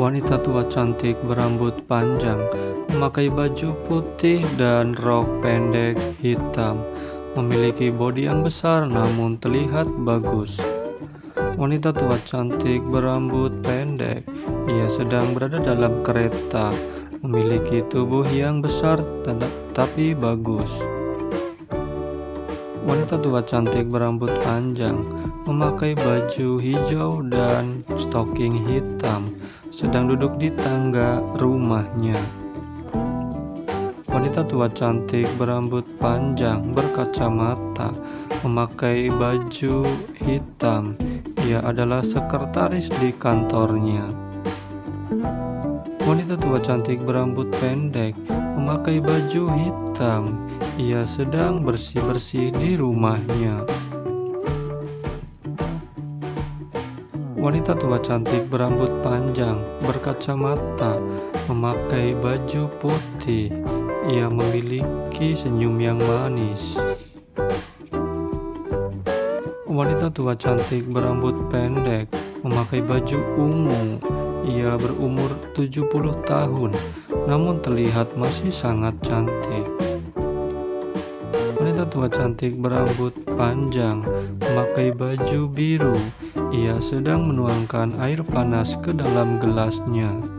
Wanita tua cantik berambut panjang, memakai baju putih dan rok pendek hitam, memiliki bodi yang besar namun terlihat bagus. Wanita tua cantik berambut pendek, ia sedang berada dalam kereta, memiliki tubuh yang besar tapi bagus. Wanita tua cantik berambut panjang, memakai baju hijau dan stoking hitam, sedang duduk di tangga rumahnya. Wanita tua cantik berambut panjang, berkacamata, memakai baju hitam. Ia adalah sekretaris di kantornya. Wanita tua cantik berambut pendek, memakai baju hitam. Ia sedang bersih-bersih di rumahnya. Wanita tua cantik berambut panjang, berkacamata, memakai baju putih. Ia memiliki senyum yang manis. Wanita tua cantik berambut pendek, memakai baju ungu. Ia berumur 70 tahun, namun terlihat masih sangat cantik. Wanita tua cantik berambut panjang, memakai baju biru. Ia sedang menuangkan air panas ke dalam gelasnya.